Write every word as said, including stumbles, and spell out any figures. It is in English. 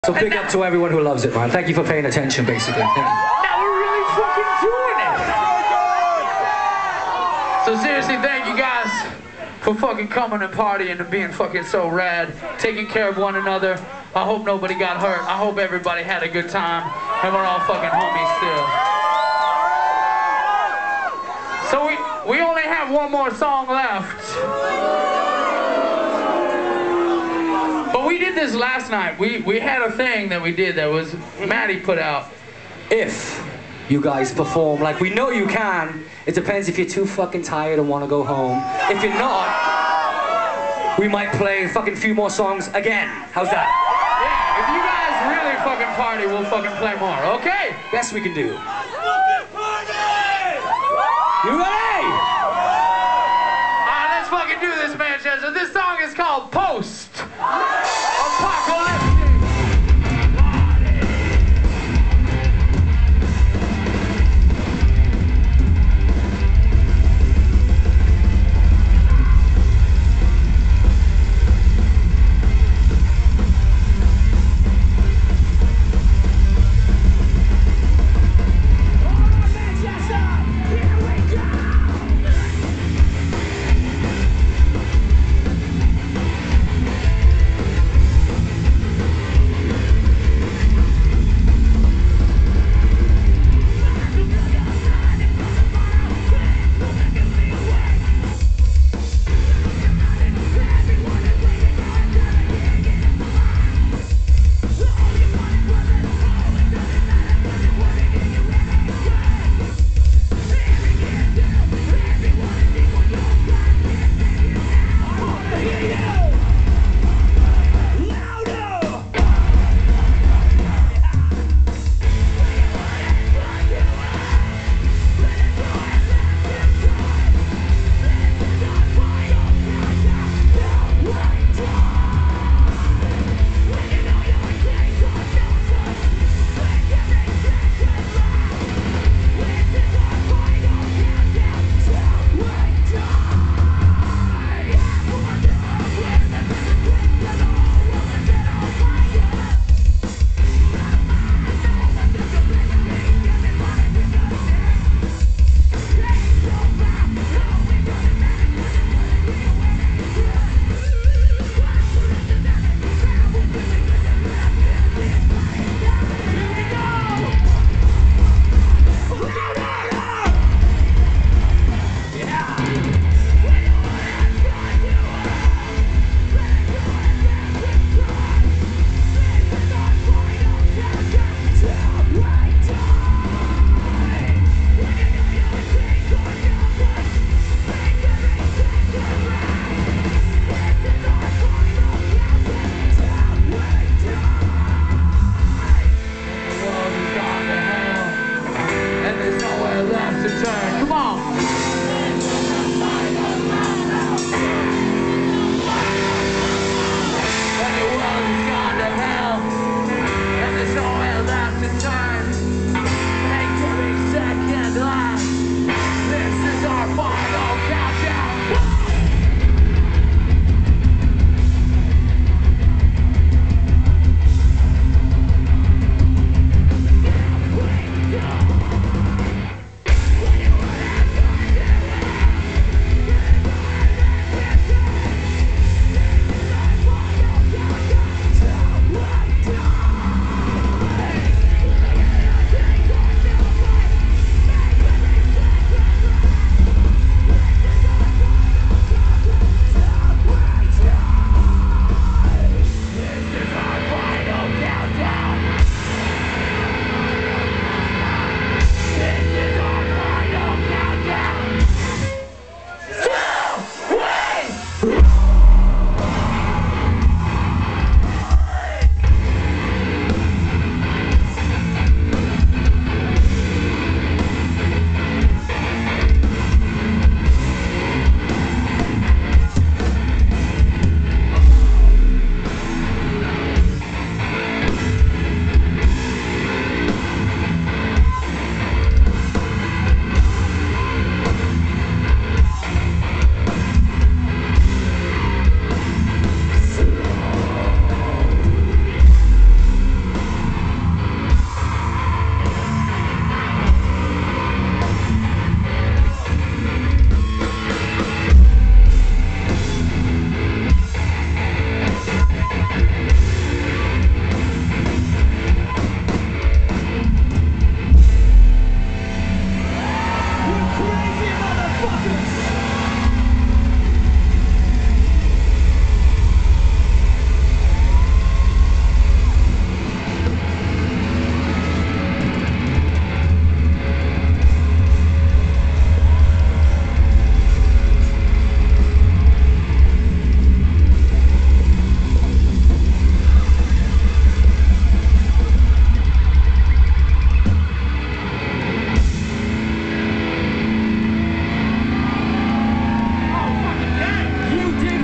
So big up to everyone who loves it, man. Thank you for paying attention, basically. Thank you. Now we're really fucking doing it. So seriously, thank you guys for fucking coming and partying and being fucking so rad, taking care of one another. I hope nobody got hurt. I hope everybody had a good time, and we're all fucking homies still. So we we only have one more song left. But we did this last night. We we had a thing that we did that was Maddie put out. If you guys perform like we know you can, it depends if you're too fucking tired and want to go home. If you're not, we might play a fucking few more songs again. How's that? Yeah, if you guys really fucking party, we'll fucking play more, okay? Best we can do. You ready? Alright, let's fucking do this, Manchester. This song is called Post.